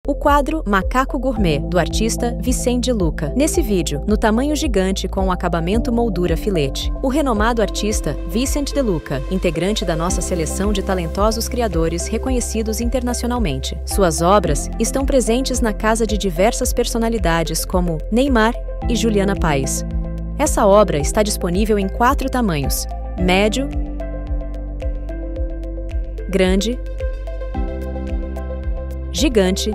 o quadro Macaco Gourmet, do artista Vicente de Luca. Nesse vídeo, no tamanho gigante com o acabamento moldura filete. O renomado artista Vicente de Luca, integrante da nossa seleção de talentosos criadores reconhecidos internacionalmente. Suas obras estão presentes na casa de diversas personalidades como Neymar e Juliana Paes. Essa obra está disponível em 4 tamanhos: médio, grande, gigante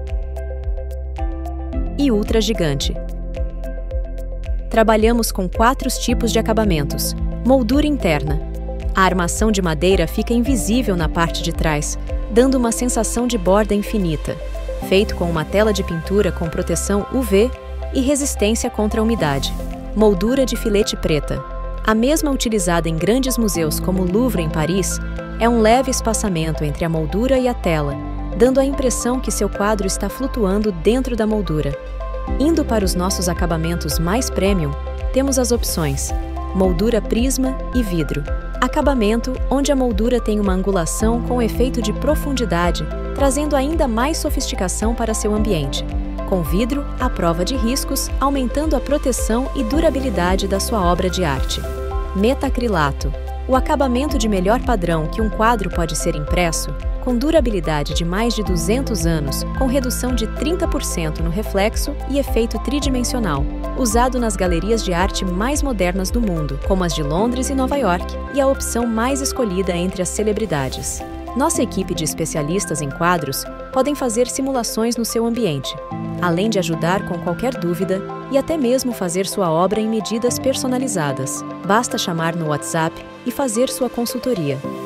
e ultra gigante. Trabalhamos com 4 tipos de acabamentos. Moldura interna. A armação de madeira fica invisível na parte de trás, dando uma sensação de borda infinita. Feito com uma tela de pintura com proteção UV e resistência contra a umidade. Moldura de filete preta. A mesma utilizada em grandes museus como o Louvre em Paris, é um leve espaçamento entre a moldura e a tela, dando a impressão que seu quadro está flutuando dentro da moldura. Indo para os nossos acabamentos mais premium, temos as opções: moldura prisma e vidro. Acabamento onde a moldura tem uma angulação com efeito de profundidade, trazendo ainda mais sofisticação para seu ambiente. Com vidro à prova de riscos, aumentando a proteção e durabilidade da sua obra de arte. Metacrilato. O acabamento de melhor padrão que um quadro pode ser impresso, com durabilidade de mais de 200 anos, com redução de 30% no reflexo e efeito tridimensional, usado nas galerias de arte mais modernas do mundo, como as de Londres e Nova York, e a opção mais escolhida entre as celebridades. Nossa equipe de especialistas em quadros podem fazer simulações no seu ambiente, além de ajudar com qualquer dúvida e até mesmo fazer sua obra em medidas personalizadas. Basta chamar no WhatsApp e fazer sua consultoria.